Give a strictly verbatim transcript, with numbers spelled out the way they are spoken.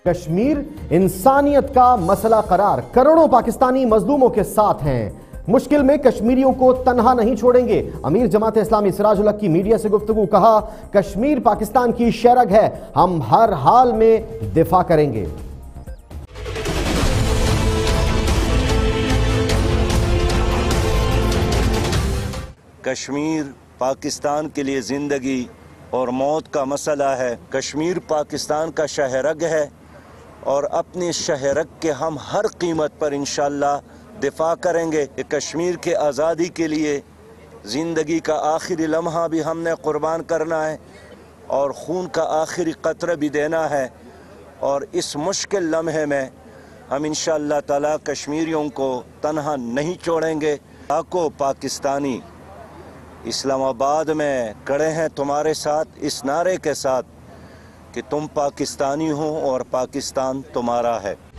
کشمیر انسانیت کا مسئلہ قرار، کروڑوں پاکستانی مظلوموں کے ساتھ ہیں، مشکل میں کشمیریوں کو تنہا نہیں چھوڑیں گے۔ امیر جماعت اسلامی سراج الحق کی میڈیا سے گفتگو، کہا کشمیر پاکستان کی شہرگ ہے، ہم ہر حال میں دفاع کریں گے۔ کشمیر پاکستان کے لیے زندگی اور موت کا مسئلہ ہے۔ کشمیر پاکستان کا شہرگ ہے اور اپنے شہرگ کے ہم ہر قیمت پر انشاءاللہ دفاع کریں گے۔ کشمیر کے آزادی کے لیے زندگی کا آخری لمحہ بھی ہم نے قربان کرنا ہے اور خون کا آخری قطرہ بھی دینا ہے، اور اس مشکل لمحے میں ہم انشاءاللہ تعالی کشمیریوں کو تنہا نہیں چھوڑیں گے۔ لاکھوں پاکستانی اسلام آباد میں کھڑے ہیں تمہارے ساتھ اس نعرے کے ساتھ کہ تم پاکستانی ہو اور پاکستان تمہارا ہے۔